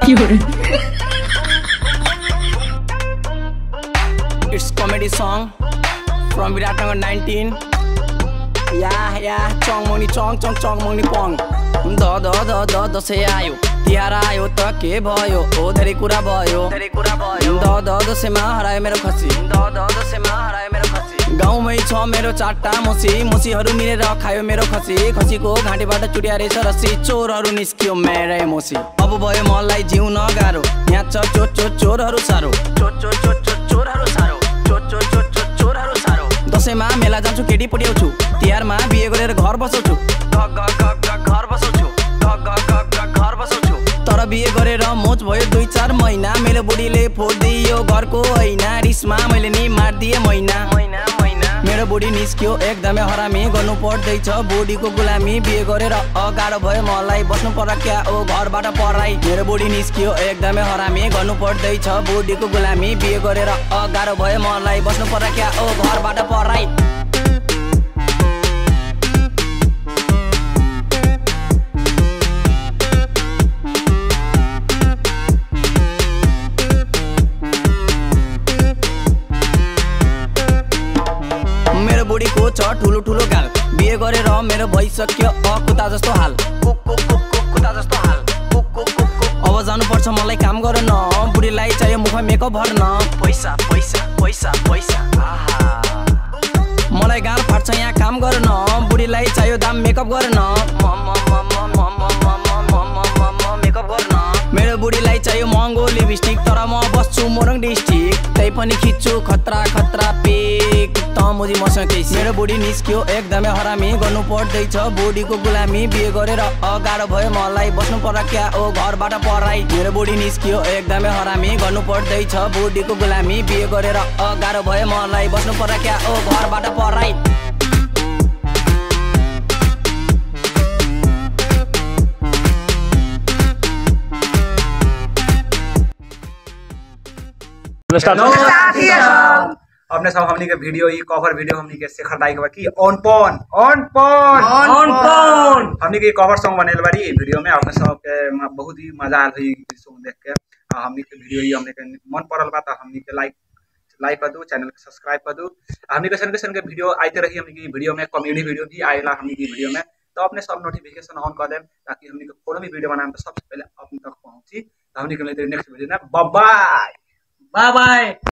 It's comedy song from Viratnagar 19. Yeah, chong moni chong moni pong. Do se ayo. Tihar आयो त के भयो ओ धेरै कुरा भयो द से मा हरायो मेरो खसी गाउँमै छ मेरो चारटा मुसीहरु मिलेर खायो मेरो खसीको घाँटीबाट चुट्या रहेछ रसी चोरहरु निस्कियो मेरै मोसी अब भयो मलाई जिउन गाह्रो यहाँ छ चोरहरु सारो दशैंमा मेला जान्छु केटी पट्याउँछु तिहारमा बिहे गरेर घर बसाउँछु तर बिहे गरेर मोच भयो 2-4 महिना मेरो बुढीले फोडिदियो घरको हैना रिसमा मैले नि मार्दिए महिना मेरो बुढी निस्क्यो एकदमै हरामी गर्नु पर्दैछ बुढीको गुलामी बिहे गरेर गाह्रो भयो मलाई बस्नु पर्ला क्या ओ घरबाट पढाइ मेरो बुढी निस्क्यो एकदमै हरामी गर्नु पर्दैछ बुढीको गुलामी बिहे गरेर गाह्रो भयो मलाई बस्नु पर्ला क्या ओ घरबाट पढाइ बुढीको छ ठुलो गाल बिहे गरेर मेरो भइसक्यो कुत्ता जस्तो हाल अब जानु पर्छ मलाई काम गर्न बुढीलाई चाहियो मुखमा मेकअप भर्न पैसा मलाई गाल फाट्छ यहाँ काम गर्न बुढीलाई चाहियो दाम मेकअप गर्न मेरो बुढीलाई चाहियो महँगो लिपस्टिक तर म बस्छु मोरङ डिस्ट्रिक्ट त्यही पनि खिच्छु खतरा पेक मुजी मसँग मेरो बुढी निस्क्यो एकदमै हरामी गर्नु पर्दैछ बुढीको गुलामी बिहे गरेर गाह्रो भयो मलाई बस्नु पर्ला क्या ओ घरबाट पढाइ मेरो बुढी निस्क्यो एकदमै हरामी गर्नु पर्दैछ बुढीको गुलामी बिहे गरेर गाह्रो भयो मलाई बस्नु पर्ला क्या ओ घरबाट पढाइ अपने सब हमनी के वीडियो ये कवर वीडियो हमनी के शेखर दाई के की ऑन पॉन हमनी के कवर सॉन्ग बनेल बारी वीडियो में अपने सब के बहुत ही मजा आल रही सॉन्ग देख के हमनी के वीडियो ये हमने के मन पड़ल बा त हमनी के लाइक कर दो चैनल के सब्सक्राइब कर दो हमनी के सन के वीडियो आते रही हमनी की वीडियो में कॉमेडी वीडियो भी आएला हमनी की वीडियो में तो अपने सब नोटिफिकेशन ऑन कर देम ताकि हमनी के कोनो भी वीडियो बनाएम तो सबसे पहले अपने तक पहुंची हमनी के नेक्स्ट वीडियो में बाय बाय।